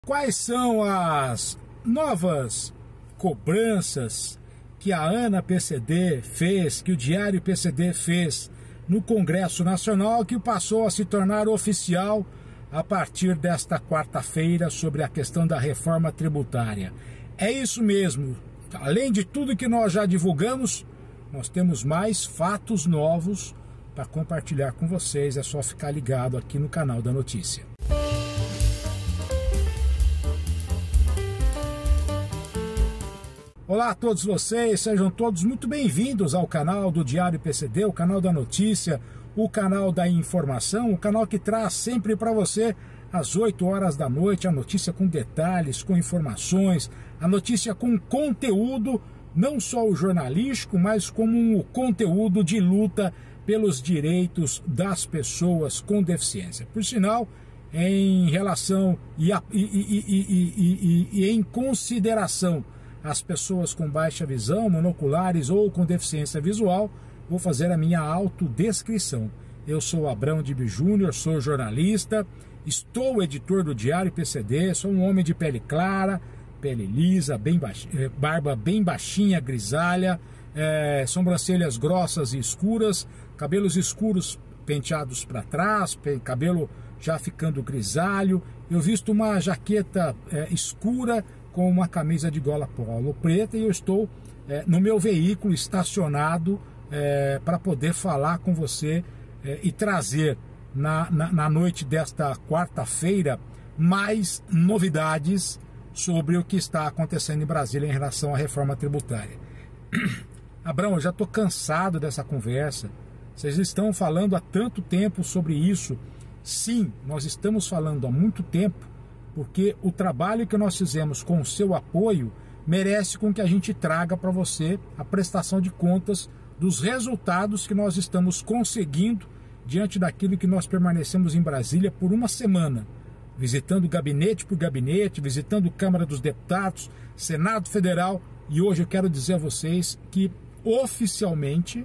Quais são as novas cobranças que a ANA PCD fez, que o Diário PCD fez no Congresso Nacional, que passou a se tornar oficial a partir desta quarta-feira sobre a questão da reforma tributária? É isso mesmo. Além de tudo que nós já divulgamos, nós temos mais fatos novos para compartilhar com vocês. É só ficar ligado aqui no canal da notícia. Olá a todos vocês, sejam todos muito bem-vindos ao canal do Diário PCD, o canal da notícia, o canal da informação, o canal que traz sempre para você às 8 horas da noite a notícia com detalhes, com informações, a notícia com conteúdo, não só o jornalístico, mas como o conteúdo de luta pelos direitos das pessoas com deficiência. Por sinal, em relação e em consideração as pessoas com baixa visão, monoculares ou com deficiência visual, vou fazer a minha autodescrição. Eu sou Abrão Dib Júnior, sou jornalista, estou editor do Diário PCD, sou um homem de pele clara, pele lisa, barba bem baixinha, grisalha, sobrancelhas grossas e escuras, cabelos escuros penteados para trás, cabelo já ficando grisalho. Eu visto uma jaqueta escura com uma camisa de gola polo preta e eu estou no meu veículo estacionado para poder falar com você e trazer na noite desta quarta-feira mais novidades sobre o que está acontecendo em Brasília em relação à reforma tributária. Abrão, eu já estou cansado dessa conversa. Vocês estão falando há tanto tempo sobre isso. Sim, nós estamos falando há muito tempo, porque o trabalho que nós fizemos com o seu apoio merece com que a gente traga para você a prestação de contas dos resultados que nós estamos conseguindo diante daquilo que nós permanecemos em Brasília por uma semana, visitando gabinete por gabinete, visitando Câmara dos Deputados, Senado Federal, e hoje eu quero dizer a vocês que oficialmente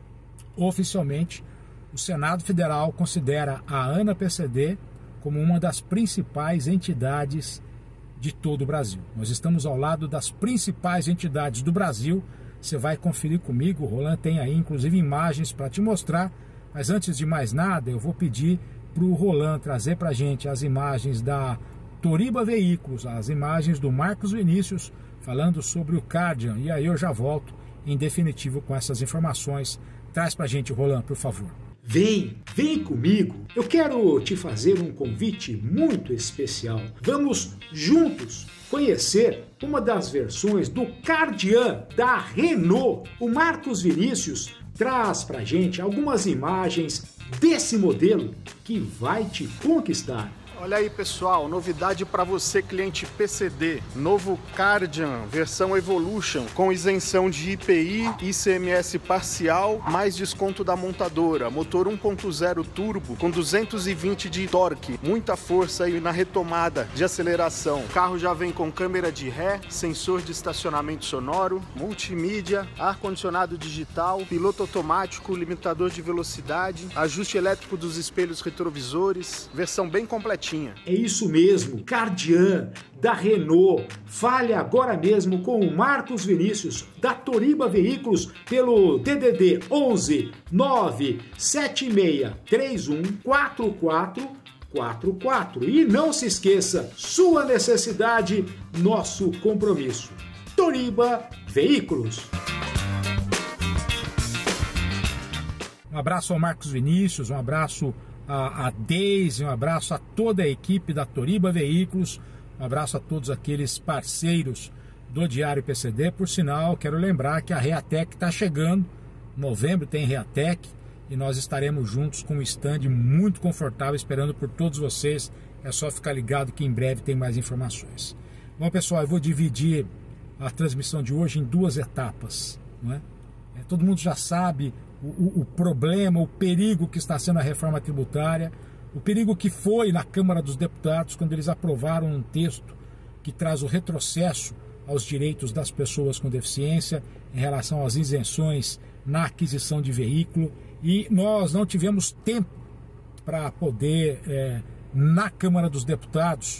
o Senado Federal considera a ANA PCD como uma das principais entidades de todo o Brasil. Nós estamos ao lado das principais entidades do Brasil. Você vai conferir comigo, o Roland tem aí inclusive imagens para te mostrar, mas antes de mais nada eu vou pedir para o Roland trazer para a gente as imagens da Toriba Veículos, as imagens do Marcos Vinícius falando sobre o Cardian, e aí eu já volto em definitivo com essas informações. Traz para a gente, Roland, por favor. Vem comigo, eu quero te fazer um convite muito especial. Vamos juntos conhecer uma das versões do Cardian da Renault. O Marcos Vinícius traz pra gente algumas imagens desse modelo que vai te conquistar. Olha aí, pessoal, novidade para você, cliente PCD. Novo Cardian, versão Evolution, com isenção de IPI, ICMS parcial, mais desconto da montadora. Motor 1.0 turbo, com 220 de torque. Muita força aí na retomada de aceleração. O carro já vem com câmera de ré, sensor de estacionamento sonoro, multimídia, ar-condicionado digital, piloto automático, limitador de velocidade, ajuste elétrico dos espelhos retrovisores. Versão bem completinha. É isso mesmo, Cardian da Renault. Fale agora mesmo com o Marcos Vinícius da Toriba Veículos pelo DDD 11 976 31 4444. E não se esqueça, sua necessidade, nosso compromisso. Toriba Veículos. Um abraço ao Marcos Vinícius, um abraço a Deise, um abraço a toda a equipe da Toriba Veículos, um abraço a todos aqueles parceiros do Diário PCD. Por sinal, quero lembrar que a Reatec está chegando, em novembro tem Reatec, e nós estaremos juntos com um stand muito confortável, esperando por todos vocês. É só ficar ligado que em breve tem mais informações. Bom, pessoal, eu vou dividir a transmissão de hoje em duas etapas, não é? Todo mundo já sabe o problema, o perigo que está sendo a reforma tributária, o perigo que foi na Câmara dos Deputados quando eles aprovaram um texto que traz o retrocesso aos direitos das pessoas com deficiência em relação às isenções na aquisição de veículo, e nós não tivemos tempo para poder, na Câmara dos Deputados,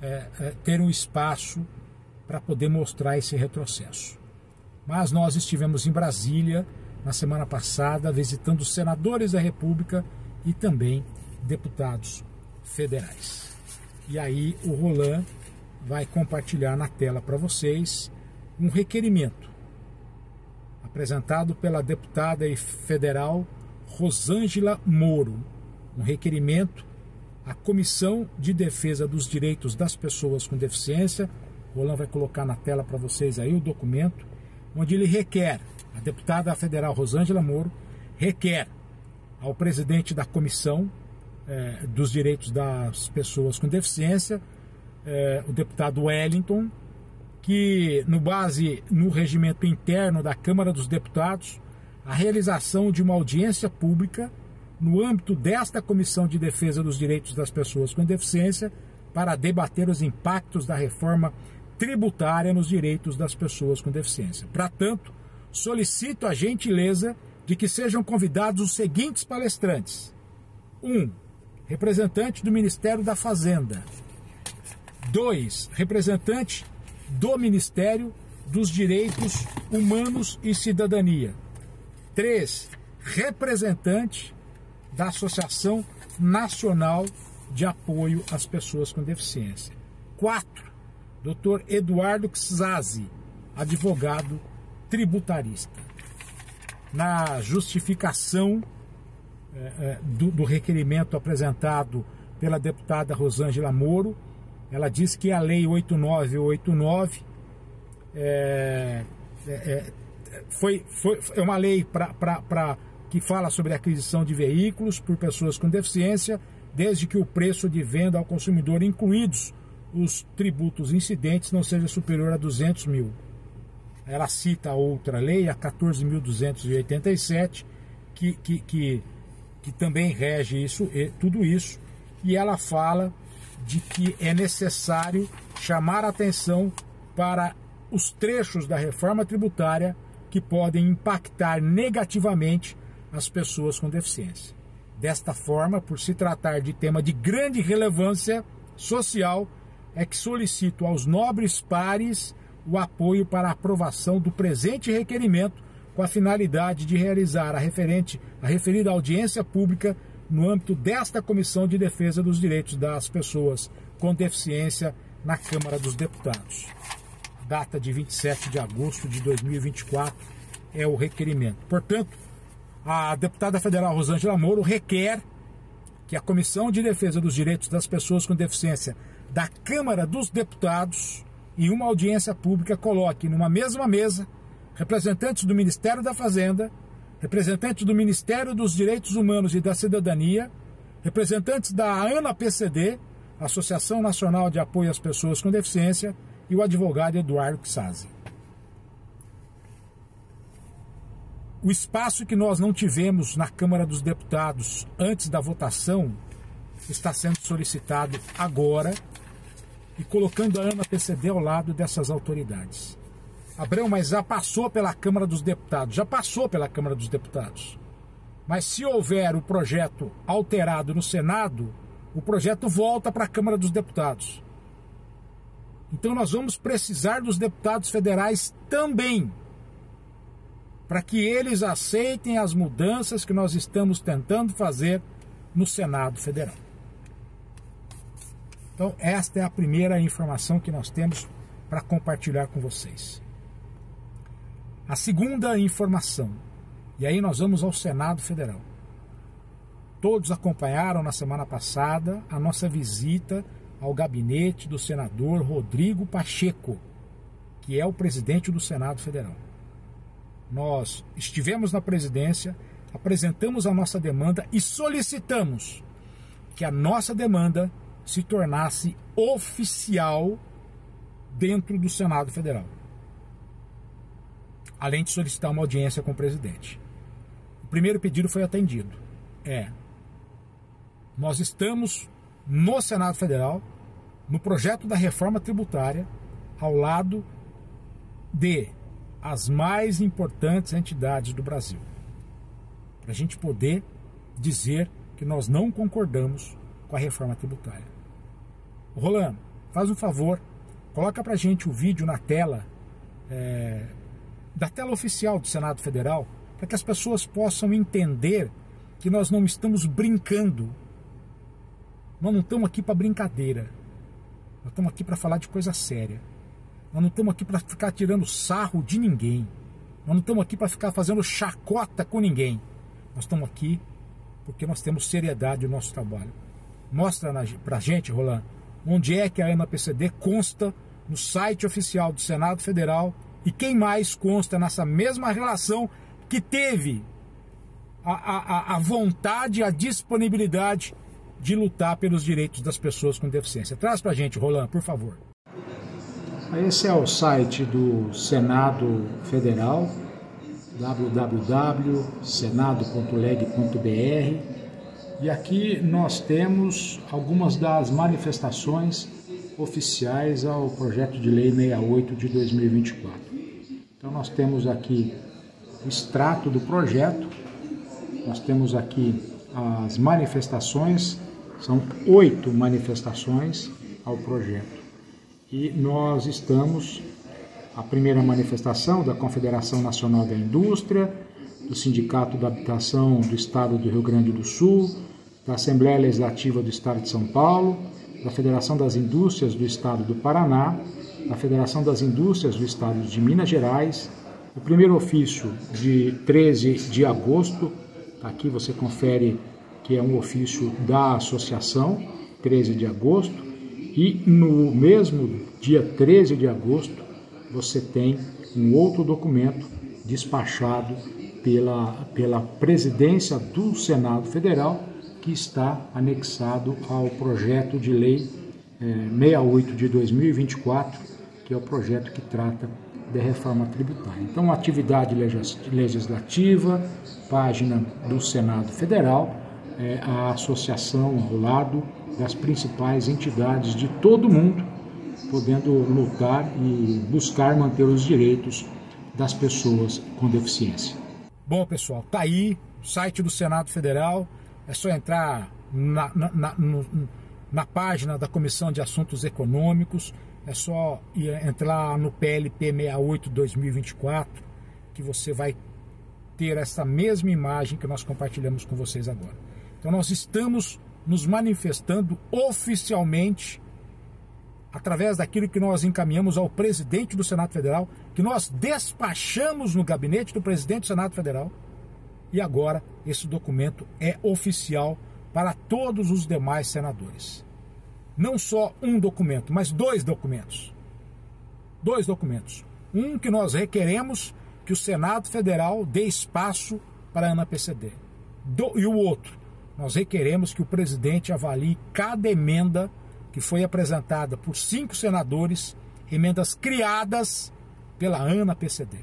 ter um espaço para poder mostrar esse retrocesso. Mas nós estivemos em Brasília na semana passada visitando senadores da República e também deputados federais. E aí o Roland vai compartilhar na tela para vocês um requerimento apresentado pela deputada federal Rosângela Moro, um requerimento à Comissão de Defesa dos Direitos das Pessoas com Deficiência. O Roland vai colocar na tela para vocês aí o documento, onde ele requer, a deputada federal Rosângela Moro requer ao presidente da Comissão dos Direitos das Pessoas com Deficiência, o deputado Wellington, que no regimento interno da Câmara dos Deputados, a realização de uma audiência pública no âmbito desta Comissão de Defesa dos Direitos das Pessoas com Deficiência para debater os impactos da reforma tributária nos direitos das pessoas com deficiência. Portanto, solicito a gentileza de que sejam convidados os seguintes palestrantes: 1. Representante do Ministério da Fazenda. 2. Representante do Ministério dos Direitos Humanos e Cidadania. 3. Representante da Associação Nacional de Apoio às Pessoas com Deficiência. 4. Dr. Eduardo Xazi, advogado tributarista. Na justificação do requerimento apresentado pela deputada Rosângela Moro, ela diz que a Lei 8989 é uma lei que fala sobre a aquisição de veículos por pessoas com deficiência, desde que o preço de venda ao consumidor, incluídos os tributos incidentes, não seja superior a 200 mil. Ela cita outra lei, a 14.287, que também rege tudo isso, e ela fala de que é necessário chamar a atenção para os trechos da reforma tributária que podem impactar negativamente as pessoas com deficiência. Desta forma, por se tratar de tema de grande relevância social, é que solicito aos nobres pares o apoio para a aprovação do presente requerimento, com a finalidade de realizar a referida audiência pública no âmbito desta Comissão de Defesa dos Direitos das Pessoas com Deficiência na Câmara dos Deputados. Data de 27 de agosto de 2024 é o requerimento. Portanto, a deputada federal Rosângela Moro requer que a Comissão de Defesa dos Direitos das Pessoas com Deficiência da Câmara dos Deputados, em uma audiência pública, coloque numa mesma mesa representantes do Ministério da Fazenda, representantes do Ministério dos Direitos Humanos e da Cidadania, representantes da ANAPCD, Associação Nacional de Apoio às Pessoas com Deficiência, e o advogado Eduardo Xazi. O espaço que nós não tivemos na Câmara dos Deputados antes da votação está sendo solicitado agora e colocando a ANAPCD ao lado dessas autoridades. Abrão, mas já passou pela Câmara dos Deputados. Já passou pela Câmara dos Deputados. Mas se houver o projeto alterado no Senado, o projeto volta para a Câmara dos Deputados. Então nós vamos precisar dos deputados federais também, para que eles aceitem as mudanças que nós estamos tentando fazer no Senado Federal. Então esta é a primeira informação que nós temos para compartilhar com vocês. A segunda informação, e aí nós vamos ao Senado Federal. Todos acompanharam na semana passada a nossa visita ao gabinete do senador Rodrigo Pacheco, que é o presidente do Senado Federal. Nós estivemos na presidência, apresentamos a nossa demanda e solicitamos que a nossa demanda se tornasse oficial dentro do Senado Federal, além de solicitar uma audiência com o presidente. O primeiro pedido foi atendido. Nós estamos no Senado Federal, no projeto da reforma tributária, ao lado de as mais importantes entidades do Brasil, para a gente poder dizer que nós não concordamos com a reforma tributária. Roland, faz um favor, coloca pra gente o vídeo na tela, da tela oficial do Senado Federal, para que as pessoas possam entender que nós não estamos brincando. Nós não estamos aqui para brincadeira. Nós estamos aqui para falar de coisa séria. Nós não estamos aqui para ficar tirando sarro de ninguém. Nós não estamos aqui para ficar fazendo chacota com ninguém. Nós estamos aqui porque nós temos seriedade no nosso trabalho. Mostra pra gente, Roland, onde é que a ANA-PCD consta no site oficial do Senado Federal e quem mais consta nessa mesma relação que teve a vontade, a disponibilidade de lutar pelos direitos das pessoas com deficiência. Traz pra gente, Roland, por favor. Esse é o site do Senado Federal, www.senado.leg.br, e aqui nós temos algumas das manifestações oficiais ao projeto de lei 68 de 2024. Então nós temos aqui o extrato do projeto, nós temos aqui as manifestações, são 8 manifestações ao projeto. E nós estamos, a primeira manifestação da Confederação Nacional da Indústria, do Sindicato da Habitação do Estado do Rio Grande do Sul, da Assembleia Legislativa do Estado de São Paulo, da Federação das Indústrias do Estado do Paraná, da Federação das Indústrias do Estado de Minas Gerais, o primeiro ofício de 13 de agosto, aqui você confere que é um ofício da associação, 13 de agosto, e no mesmo dia 13 de agosto você tem um outro documento despachado pela presidência do Senado Federal, que está anexado ao projeto de lei 68 de 2024, que é o projeto que trata da reforma tributária. Então, atividade legislativa, página do Senado Federal, a associação ao lado das principais entidades de todo o mundo, podendo lutar e buscar manter os direitos das pessoas com deficiência. Bom, pessoal, tá aí o site do Senado Federal, é só entrar na página da Comissão de Assuntos Econômicos, é só entrar no PLP 68/2024, que você vai ter essa mesma imagem que nós compartilhamos com vocês agora. Então nós estamos nos manifestando oficialmente através daquilo que nós encaminhamos ao presidente do Senado Federal, que nós despachamos no gabinete do presidente do Senado Federal, e agora esse documento é oficial para todos os demais senadores. Não só um documento, mas 2 documentos. 2 documentos. Um que nós requeremos que o Senado Federal dê espaço para a ANA-PCD. E o outro, nós requeremos que o presidente avalie cada emenda que foi apresentada por 5 senadores, emendas criadas pela ANA-PCD.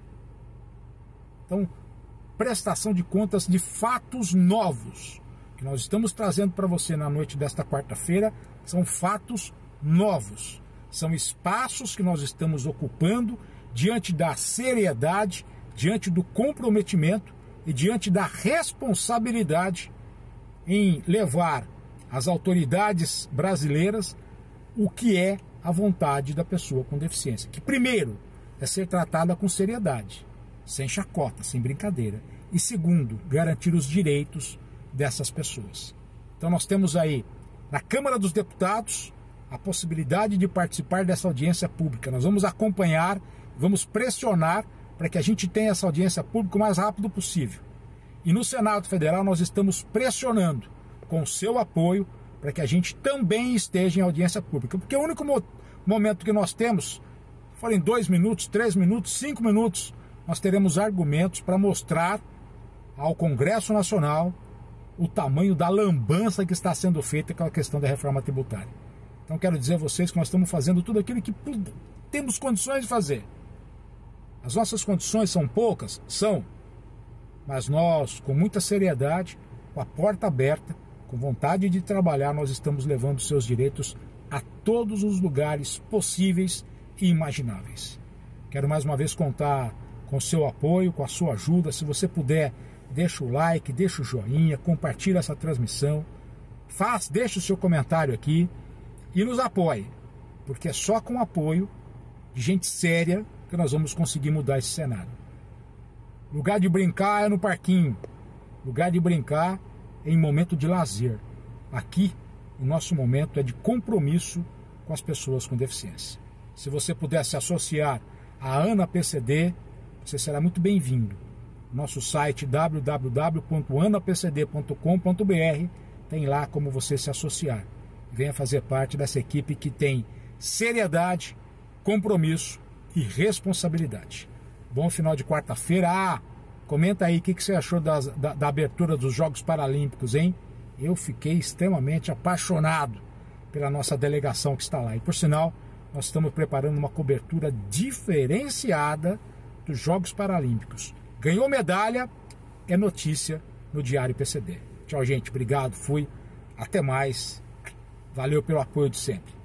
Então, prestação de contas de fatos novos que nós estamos trazendo para você na noite desta quarta-feira. São fatos novos, são espaços que nós estamos ocupando diante da seriedade, diante do comprometimento e diante da responsabilidade em levar às autoridades brasileiras o que é a vontade da pessoa com deficiência, que primeiro é ser tratada com seriedade, sem chacota, sem brincadeira, e segundo, garantir os direitos dessas pessoas. Então nós temos aí na Câmara dos Deputados a possibilidade de participar dessa audiência pública. Nós vamos acompanhar, vamos pressionar para que a gente tenha essa audiência pública o mais rápido possível. E no Senado Federal nós estamos pressionando com o seu apoio para que a gente também esteja em audiência pública. Porque o único momento que nós temos, forem 2 minutos, 3 minutos, 5 minutos, nós teremos argumentos para mostrar ao Congresso Nacional o tamanho da lambança que está sendo feita com a questão da reforma tributária. Então quero dizer a vocês que nós estamos fazendo tudo aquilo que temos condições de fazer. As nossas condições são poucas? São. Mas nós, com muita seriedade, com a porta aberta, com vontade de trabalhar, nós estamos levando seus direitos a todos os lugares possíveis e imagináveis. Quero mais uma vez contar com o seu apoio, com a sua ajuda. Se você puder, deixa o like, deixa o joinha, compartilha essa transmissão, deixa o seu comentário aqui e nos apoie. porque é só com o apoio de gente séria que nós vamos conseguir mudar esse cenário. Lugar de brincar é no parquinho, lugar de brincar é em momento de lazer. Aqui, o nosso momento é de compromisso com as pessoas com deficiência. Se você puder se associar à AnaPCD, você será muito bem-vindo. Nosso site www.anapcd.com.br tem lá como você se associar. Venha fazer parte dessa equipe que tem seriedade, compromisso e responsabilidade. Bom final de quarta-feira. Comenta aí o que você achou da abertura dos Jogos Paralímpicos, hein? Eu fiquei extremamente apaixonado pela nossa delegação que está lá. E por sinal, nós estamos preparando uma cobertura diferenciada dos Jogos Paralímpicos. Ganhou medalha, é notícia no Diário PCD. Tchau, gente. Obrigado. Fui. Até mais. Valeu pelo apoio de sempre.